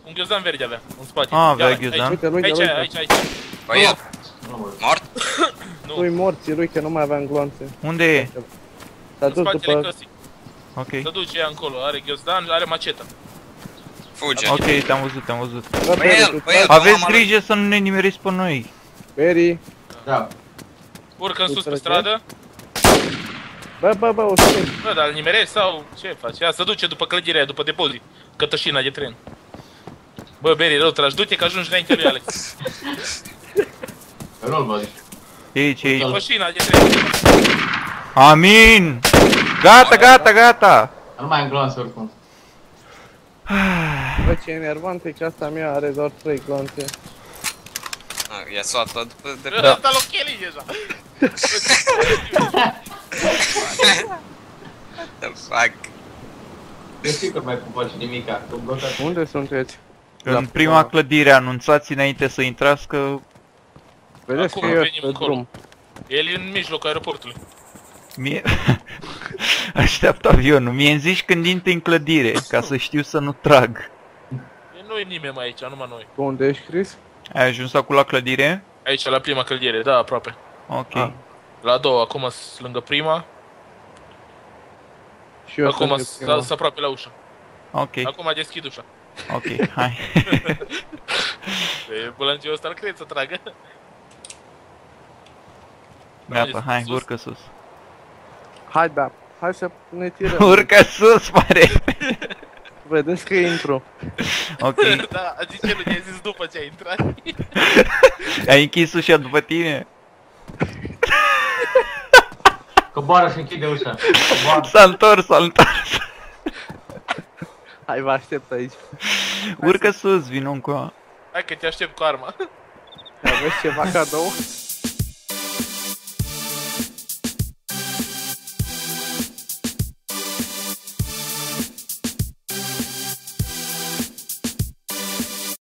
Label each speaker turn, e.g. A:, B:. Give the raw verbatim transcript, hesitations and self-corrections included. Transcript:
A: Un ghiozdan verde avea, în spate.
B: Ah, avea ghiozdan?
C: Uite, uite,
A: Aici,
C: uite.
A: aici, aici.
D: Băiat, mort?
C: Nu-i morți, lui, că nu mai aveam gloanțe.
B: Unde e?
C: S-a
A: În
C: dus
A: spatele
C: după...
A: căsii.
B: Ok.
A: Se duce ea încolo, are ghiozdan, are maceta.
D: Fuge.
B: Ok, te-am văzut, te-am văzut.
C: Bă,
D: Bă, el,
C: Beri,
D: bă, el,
B: Aveți
D: mama
B: grijă să nu ne nimeriți pe noi.
C: Beri.
E: Da.
A: Urcă în sus pe
C: Înțelegi?
A: stradă.
C: Bă, bă, bă, o să
A: Bă, dar îl nimerezi sau ce faci? Ea se duce după clădirea aia, după depozit. Cătășina de tren. Bă, Beri, rău tragi, du-te că ajungi înainte lui Alex.
E: Eu nu-l văd.
B: E aici, e aici.
A: Cătășina de tren.
B: Amin! Gata, gata, gata!
E: Nu mai am gloanțe oricum.
C: Bă, ce enervant e că asta mea are doar trei gloanțe.
D: Ah, i-a suat tot de
A: Da. Ăsta l-o cheli deja.
D: the fuck.
E: Eu sigur mai pupa și nimica, că blocat.
C: Unde sunteți?
B: În prima clădire anunțați înainte să intrați că...
C: Vedeți că
A: Acum
C: eu
A: venim
C: pe
A: încolo.
C: drum.
A: El e în mijlocul aeroportului.
B: Mie... Așteaptă avionul. Mie îmi zici când intri în clădire, ca să știu să nu trag.
A: Nu e nimeni mai aici, numai noi.
C: Tu unde ești, Chris?
B: Ai ajuns acum la clădire?
A: Aici, la prima clădire, da, aproape.
B: Ok.
C: Ah.
A: La a doua, acum s- lângă prima.
C: Și eu
A: Acum
C: sunt prima.
A: s aproape la ușă.
B: Ok,
A: Acum deschid ușa.
B: ok, hai.
A: E bulangiul ăsta, îl cred să tragă.
B: Gata, hai,
A: Sus.
B: urcă sus.
C: Hai, da, hai să ne tirăm.
B: Urcă sus, pare.
C: Vedeți că intru.
B: Ok.
A: Da, zice lui, i-ai zis după ce ai intrat.
B: Ai închis ușa după tine?
E: Coboară și închide ușa. Coboară.
B: S-a întors, s-a întors.
C: Hai, vă aștept aici.
B: Urcă sus, vino încoa.
A: Hai că te aștept cu arma.
C: Aveți ceva cadou?